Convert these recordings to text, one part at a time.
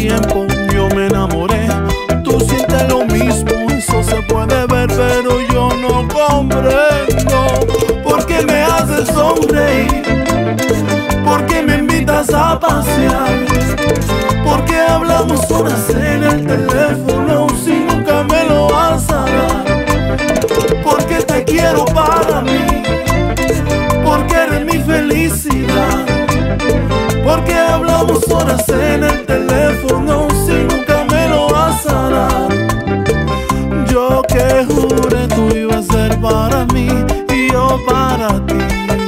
tiempo yo me enamoré. Tú sientes lo mismo, eso se puede ver, pero yo no comprendo por qué me haces sonreír, por qué me invitas a pasear, por qué hablamos horas en el teléfono si nunca me lo vas a dar, porque te quiero para mí, porque eres mi felicidad, porque hablamos horas en el teléfono si nunca me lo vas a dar. Yo que juré tú ibas a ser para mí y yo para ti.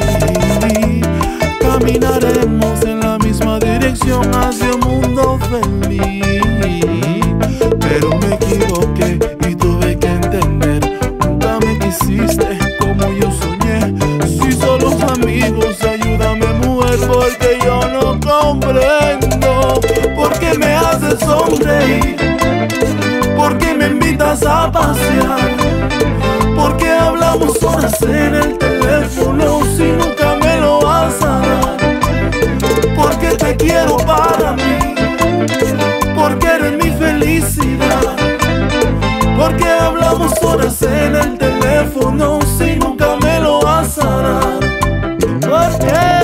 Caminaremos en la misma dirección hacia un mundo feliz. Pero me equivoqué y tuve que entender, nunca me quisiste como yo soñé. Si somos amigos, ayúdame mujer, porque yo no comprendo por qué me haces sonreír, por qué me invitas a pasear, por qué hablamos horas en el teléfono si nunca me lo vas a dar, porque te quiero para mí, porque eres mi felicidad, porque hablamos horas en el teléfono si nunca me lo vas a dar. ¿Por qué?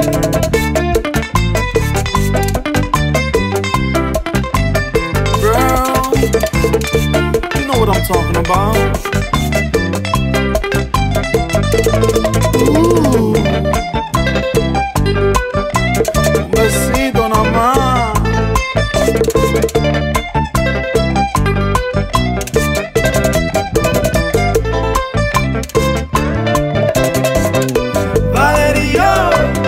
Girl, you know what I'm talking about. Un besito nomás. Valeria,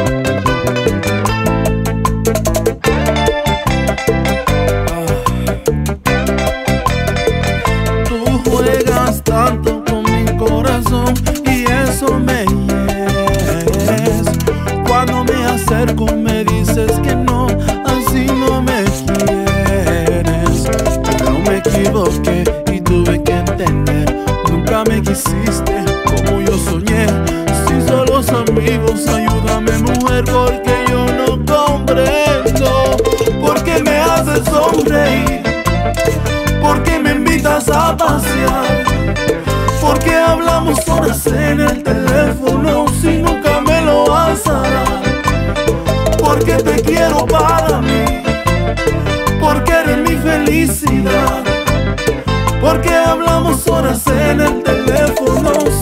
tú juegas tanto con mi corazón y eso me hieres. Cuando me acerco me dices que no, así no me quieres. Pero me equivoqué y tuve que entender, nunca me quisiste como yo soñé. Si somos amigos, ayúdame mujer, porque yo no comprendo por qué me haces sonreír, por qué me invitas a pasear, por qué hablamos horas en el teléfono si nunca me lo vas a dar, porque te quiero para mí, porque eres mi felicidad, porque hablamos horas en el teléfono